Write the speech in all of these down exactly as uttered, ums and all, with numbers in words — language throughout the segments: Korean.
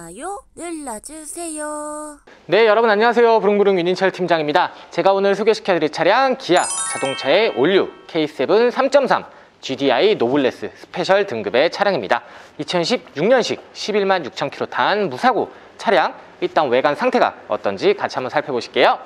좋아요 눌러주세요. 네, 여러분 안녕하세요. 부릉부릉 윤인철 팀장입니다. 제가 오늘 소개시켜드릴 차량 기아 자동차의 올류 케이 세븐 삼 점 삼 지디아이 노블레스 스페셜 등급의 차량입니다. 이천십육 년식 십일만 육천 킬로미터 탄 무사고 차량, 일단 외관 상태가 어떤지 같이 한번 살펴보실게요.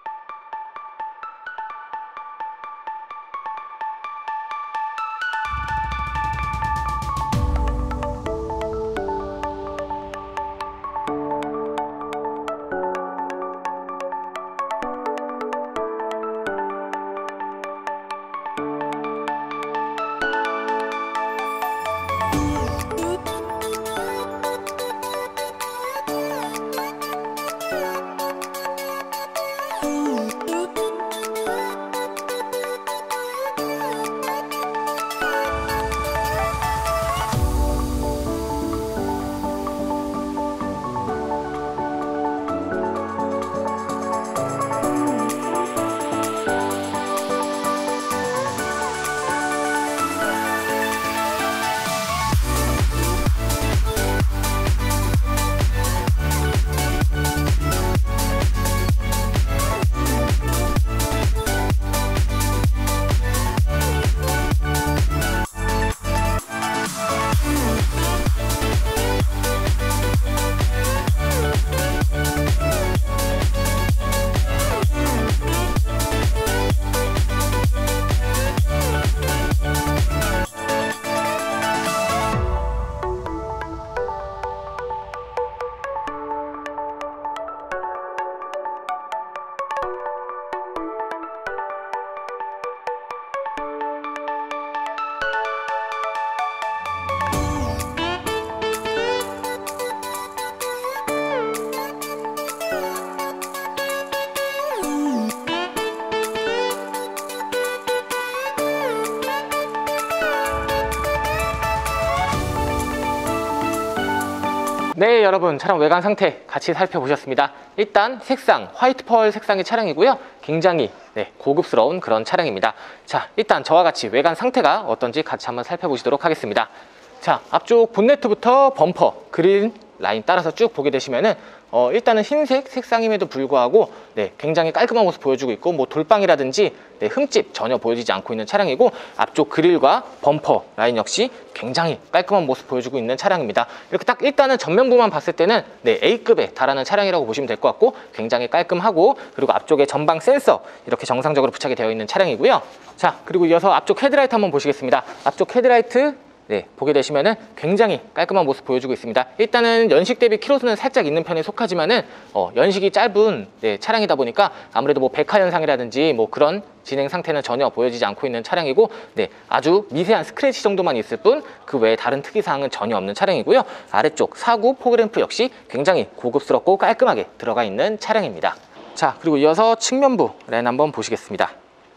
네, 여러분 차량 외관 상태 같이 살펴보셨습니다. 일단 색상 화이트 펄 색상의 차량이고요. 굉장히 네, 고급스러운 그런 차량입니다. 자, 일단 저와 같이 외관 상태가 어떤지 같이 한번 살펴보시도록 하겠습니다. 자, 앞쪽 본네트부터 범퍼, 그릴 라인 따라서 쭉 보게 되시면은 어, 일단은 흰색 색상임에도 불구하고 네, 굉장히 깔끔한 모습 보여주고 있고, 뭐 돌방이라든지 네, 흠집 전혀 보여지지 않고 있는 차량이고, 앞쪽 그릴과 범퍼 라인 역시 굉장히 깔끔한 모습 보여주고 있는 차량입니다. 이렇게 딱 일단은 전면부만 봤을 때는 네, 에이급에 달하는 차량이라고 보시면 될 것 같고, 굉장히 깔끔하고, 그리고 앞쪽에 전방 센서 이렇게 정상적으로 부착이 되어 있는 차량이고요. 자, 그리고 이어서 앞쪽 헤드라이트 한번 보시겠습니다. 앞쪽 헤드라이트 네, 보게 되시면은 굉장히 깔끔한 모습 보여주고 있습니다. 일단은 연식 대비 키로수는 살짝 있는 편에 속하지만은 어, 연식이 짧은 네, 차량이다 보니까 아무래도 뭐 백화 현상이라든지 뭐 그런 진행 상태는 전혀 보여지지 않고 있는 차량이고, 네, 아주 미세한 스크래치 정도만 있을 뿐 그 외에 다른 특이사항은 전혀 없는 차량이고요. 아래쪽 사구 포그램프 역시 굉장히 고급스럽고 깔끔하게 들어가 있는 차량입니다. 자, 그리고 이어서 측면부 라인 한번 보시겠습니다.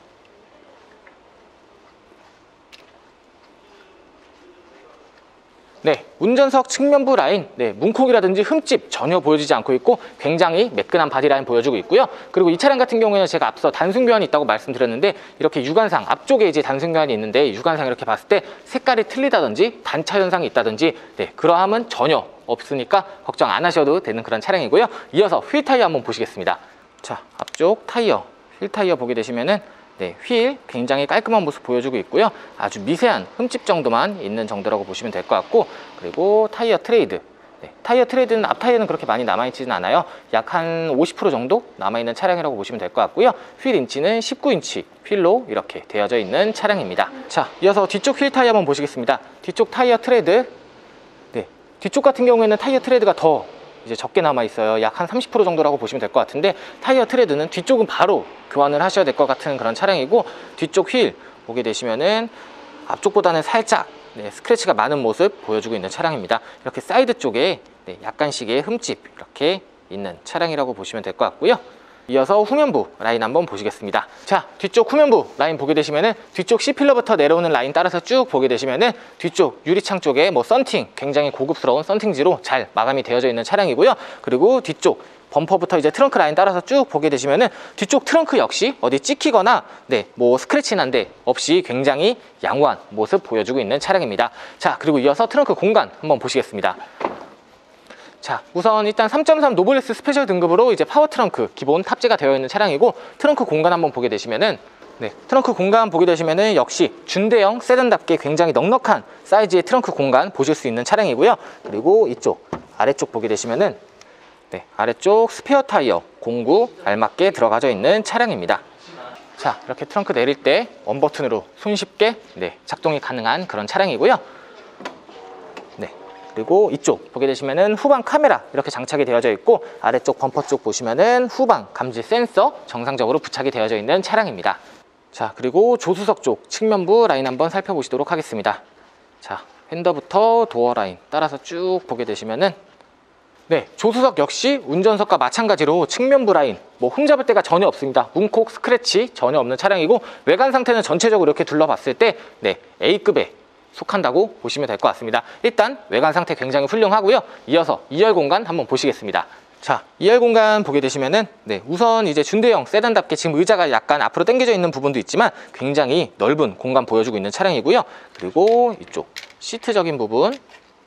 네, 운전석 측면부 라인, 네, 문콕이라든지 흠집 전혀 보여지지 않고 있고 굉장히 매끈한 바디 라인 보여주고 있고요. 그리고 이 차량 같은 경우에는 제가 앞서 단순 교환이 있다고 말씀드렸는데, 이렇게 유관상 앞쪽에 이제 단순 교환이 있는데 유관상 이렇게 봤을 때 색깔이 틀리다든지 단차 현상이 있다든지 네, 그러함은 전혀 없으니까 걱정 안 하셔도 되는 그런 차량이고요. 이어서 휠 타이어 한번 보시겠습니다. 자, 앞쪽 타이어, 휠 타이어 보게 되시면은 네, 휠 굉장히 깔끔한 모습 보여주고 있고요. 아주 미세한 흠집 정도만 있는 정도라고 보시면 될 것 같고, 그리고 타이어 트레이드, 네, 타이어 트레이드는 앞 타이어는 그렇게 많이 남아있지는 않아요. 약 한 오십 퍼센트 정도 남아있는 차량이라고 보시면 될 것 같고요. 휠 인치는 십구 인치 휠로 이렇게 되어져 있는 차량입니다. 자, 이어서 뒤쪽 휠 타이어 한번 보시겠습니다. 뒤쪽 타이어 트레이드, 네, 뒤쪽 같은 경우에는 타이어 트레이드가 더 이제 적게 남아 있어요. 약 한 삼십 퍼센트 정도라고 보시면 될 것 같은데, 타이어 트레드는 뒤쪽은 바로 교환을 하셔야 될 것 같은 그런 차량이고, 뒤쪽 휠 보게 되시면은 앞쪽보다는 살짝 네, 스크래치가 많은 모습 보여주고 있는 차량입니다. 이렇게 사이드 쪽에 네, 약간씩의 흠집 이렇게 있는 차량이라고 보시면 될 것 같고요. 이어서 후면부 라인 한번 보시겠습니다. 자, 뒤쪽 후면부 라인 보게 되시면은 뒤쪽 C필러부터 내려오는 라인 따라서 쭉 보게 되시면은 뒤쪽 유리창 쪽에 뭐 썬팅, 굉장히 고급스러운 썬팅지로 잘 마감이 되어져 있는 차량이고요. 그리고 뒤쪽 범퍼부터 이제 트렁크 라인 따라서 쭉 보게 되시면은 뒤쪽 트렁크 역시 어디 찍히거나 네, 뭐 스크래치 난데 없이 굉장히 양호한 모습 보여주고 있는 차량입니다. 자, 그리고 이어서 트렁크 공간 한번 보시겠습니다. 자, 우선 일단 삼 점 삼 노블레스 스페셜 등급으로 이제 파워 트렁크 기본 탑재가 되어 있는 차량이고, 트렁크 공간 한번 보게 되시면은 네, 트렁크 공간 보게 되시면은 역시 준대형 세단답게 굉장히 넉넉한 사이즈의 트렁크 공간 보실 수 있는 차량이고요. 그리고 이쪽 아래쪽 보게 되시면은 네, 아래쪽 스페어 타이어 공구 알맞게 들어가져 있는 차량입니다. 자, 이렇게 트렁크 내릴 때 원버튼으로 손쉽게 네, 작동이 가능한 그런 차량이고요. 네, 그리고 이쪽 보게 되시면은 후방 카메라 이렇게 장착이 되어져 있고, 아래쪽 범퍼 쪽 보시면은 후방 감지 센서 정상적으로 부착이 되어져 있는 차량입니다. 자, 그리고 조수석 쪽 측면부 라인 한번 살펴보시도록 하겠습니다. 자, 핸더부터 도어 라인 따라서 쭉 보게 되시면은 네, 조수석 역시 운전석과 마찬가지로 측면부 라인 뭐 흠잡을 데가 전혀 없습니다. 문콕, 스크래치 전혀 없는 차량이고, 외관 상태는 전체적으로 이렇게 둘러봤을 때 네, A급에 속한다고 보시면 될 것 같습니다. 일단 외관 상태 굉장히 훌륭하고요. 이어서 이 열 공간 한번 보시겠습니다. 자, 이 열 공간 보게 되시면은 네, 우선 이제 준대형 세단답게 지금 의자가 약간 앞으로 당겨져 있는 부분도 있지만 굉장히 넓은 공간 보여주고 있는 차량이고요. 그리고 이쪽 시트적인 부분,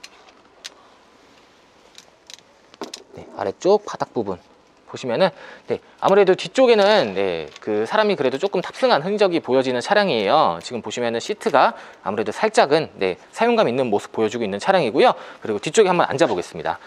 네, 아래쪽 바닥 부분 보시면은 네, 아무래도 뒤쪽에는 네, 그 사람이 그래도 조금 탑승한 흔적이 보여지는 차량이에요. 지금 보시면은 시트가 아무래도 살짝은 네, 사용감 있는 모습 보여주고 있는 차량이고요. 그리고 뒤쪽에 한번 앉아 보겠습니다.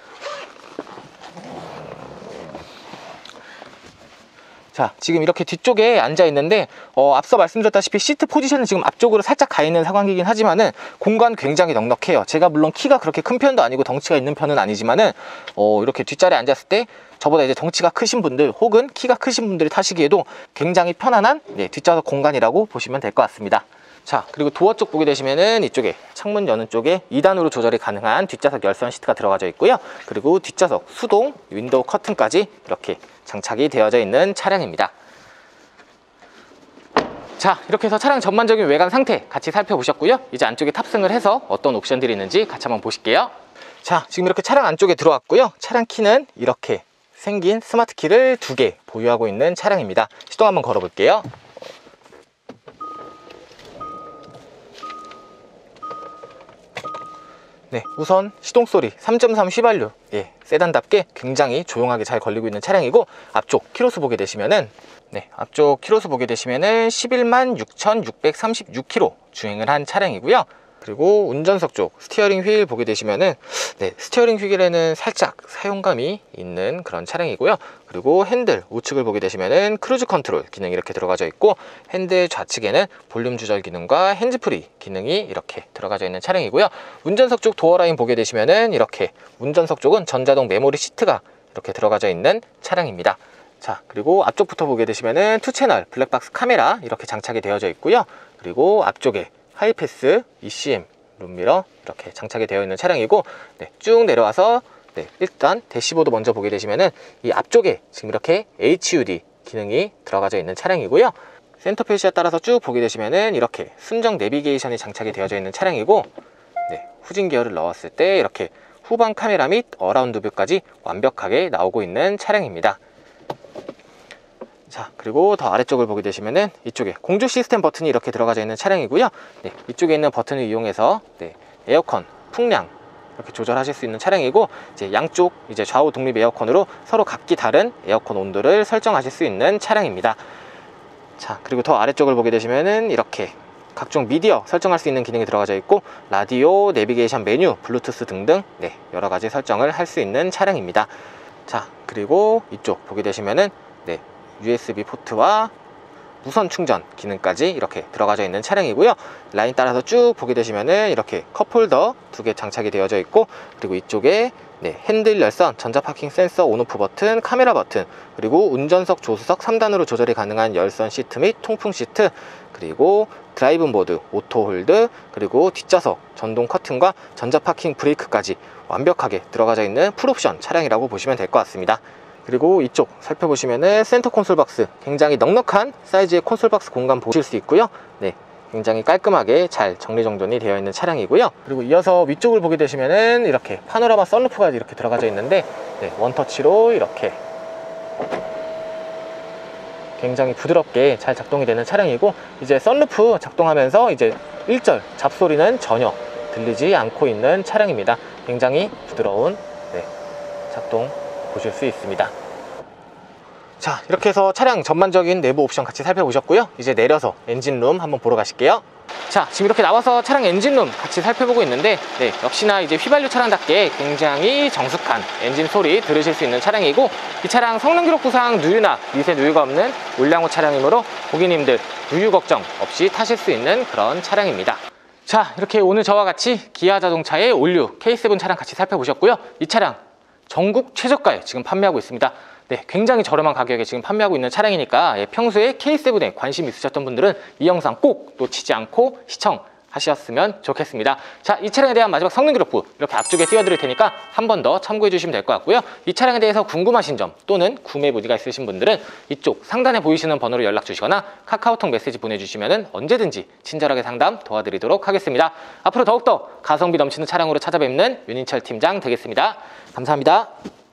자, 지금 이렇게 뒤쪽에 앉아 있는데 어, 앞서 말씀드렸다시피 시트 포지션은 지금 앞쪽으로 살짝 가 있는 상황이긴 하지만은 공간 굉장히 넉넉해요. 제가 물론 키가 그렇게 큰 편도 아니고 덩치가 있는 편은 아니지만은 어, 이렇게 뒷자리에 앉았을 때 저보다 이제 덩치가 크신 분들 혹은 키가 크신 분들이 타시기에도 굉장히 편안한 네, 뒷좌석 공간이라고 보시면 될 것 같습니다. 자, 그리고 도어 쪽 보게 되시면은 이쪽에 창문 여는 쪽에 이 단으로 조절이 가능한 뒷좌석 열선 시트가 들어가져 있고요. 그리고 뒷좌석 수동 윈도우 커튼까지 이렇게 장착이 되어져 있는 차량입니다. 자, 이렇게 해서 차량 전반적인 외관 상태 같이 살펴보셨고요. 이제 안쪽에 탑승을 해서 어떤 옵션들이 있는지 같이 한번 보실게요. 자, 지금 이렇게 차량 안쪽에 들어왔고요. 차량 키는 이렇게 생긴 스마트 키를 두 개 보유하고 있는 차량입니다. 시동 한번 걸어 볼게요. 네, 우선 시동소리 삼 점 삼 휘발유 예, 세단답게 굉장히 조용하게 잘 걸리고 있는 차량이고, 앞쪽 키로수 보게 되시면은 네, 앞쪽 키로수 보게 되시면은 십일만 육천육백삼십육 킬로미터 주행을 한 차량이고요. 그리고 운전석 쪽 스티어링 휠 보게 되시면은 네, 스티어링 휠에는 살짝 사용감이 있는 그런 차량이고요. 그리고 핸들 우측을 보게 되시면은 크루즈 컨트롤 기능이 이렇게 들어가져 있고, 핸들 좌측에는 볼륨 조절 기능과 핸즈프리 기능이 이렇게 들어가져 있는 차량이고요. 운전석 쪽 도어 라인 보게 되시면은 이렇게 운전석 쪽은 전자동 메모리 시트가 이렇게 들어가져 있는 차량입니다. 자, 그리고 앞쪽부터 보게 되시면은 투 채널 블랙박스 카메라 이렇게 장착이 되어져 있고요. 그리고 앞쪽에 하이패스 이씨엠 룸미러 이렇게 장착이 되어 있는 차량이고, 네, 쭉 내려와서 네, 일단 대시보드 먼저 보게 되시면은 이 앞쪽에 지금 이렇게 에이치유디 기능이 들어가져 있는 차량이고요. 센터 페시에 따라서 쭉 보게 되시면은 이렇게 순정 내비게이션이 장착이 되어져 있는 차량이고, 네, 후진 기어를 넣었을 때 이렇게 후방 카메라 및 어라운드 뷰까지 완벽하게 나오고 있는 차량입니다. 자, 그리고 더 아래쪽을 보게 되시면은 이쪽에 공조 시스템 버튼이 이렇게 들어가져 있는 차량이고요. 네, 이쪽에 있는 버튼을 이용해서 네, 에어컨 풍량 이렇게 조절하실 수 있는 차량이고, 이제 양쪽 이제 좌우 독립 에어컨으로 서로 각기 다른 에어컨 온도를 설정하실 수 있는 차량입니다. 자, 그리고 더 아래쪽을 보게 되시면은 이렇게 각종 미디어 설정할 수 있는 기능이 들어가져 있고, 라디오, 내비게이션 메뉴, 블루투스 등등 네, 여러 가지 설정을 할 수 있는 차량입니다. 자, 그리고 이쪽 보게 되시면은 네, 유에스비 포트와 무선 충전 기능까지 이렇게 들어가져 있는 차량이고요. 라인 따라서 쭉 보게 되시면은 이렇게 컵홀더 두 개 장착이 되어져 있고, 그리고 이쪽에 네, 핸들 열선, 전자파킹 센서 온오프 버튼, 카메라 버튼, 그리고 운전석 조수석 삼 단으로 조절이 가능한 열선 시트 및 통풍 시트, 그리고 드라이브 모드, 오토 홀드, 그리고 뒷좌석 전동 커튼과 전자파킹 브레이크까지 완벽하게 들어가져 있는 풀옵션 차량이라고 보시면 될 것 같습니다. 그리고 이쪽 살펴보시면은 센터 콘솔 박스, 굉장히 넉넉한 사이즈의 콘솔 박스 공간 보실 수 있고요. 네, 굉장히 깔끔하게 잘 정리정돈이 되어 있는 차량이고요. 그리고 이어서 위쪽을 보게 되시면은 이렇게 파노라마 썬루프가 이렇게 들어가져 있는데 네, 원터치로 이렇게 굉장히 부드럽게 잘 작동이 되는 차량이고, 이제 썬루프 작동하면서 이제 일절 잡소리는 전혀 들리지 않고 있는 차량입니다. 굉장히 부드러운 네, 작동 보실 수 있습니다. 자, 이렇게 해서 차량 전반적인 내부 옵션 같이 살펴보셨고요. 이제 내려서 엔진룸 한번 보러 가실게요. 자, 지금 이렇게 나와서 차량 엔진룸 같이 살펴보고 있는데, 네, 역시나 이제 휘발유 차량답게 굉장히 정숙한 엔진 소리 들으실 수 있는 차량이고, 이 차량 성능 기록부상 누유나 미세 누유가 없는 올량호 차량이므로 고객님들 누유 걱정 없이 타실 수 있는 그런 차량입니다. 자, 이렇게 오늘 저와 같이 기아 자동차의 올류 케이 세븐 차량 같이 살펴보셨고요. 이 차량 전국 최저가에 지금 판매하고 있습니다. 네, 굉장히 저렴한 가격에 지금 판매하고 있는 차량이니까, 예, 평소에 케이 세븐에 관심 있으셨던 분들은 이 영상 꼭 놓치지 않고 시청하셨으면 좋겠습니다. 자, 이 차량에 대한 마지막 성능 기록부 이렇게 앞쪽에 띄워드릴 테니까 한 번 더 참고해 주시면 될 것 같고요. 이 차량에 대해서 궁금하신 점 또는 구매 문의가 있으신 분들은 이쪽 상단에 보이시는 번호로 연락 주시거나 카카오톡 메시지 보내주시면 언제든지 친절하게 상담 도와드리도록 하겠습니다. 앞으로 더욱더 가성비 넘치는 차량으로 찾아뵙는 윤인철 팀장 되겠습니다. 감사합니다.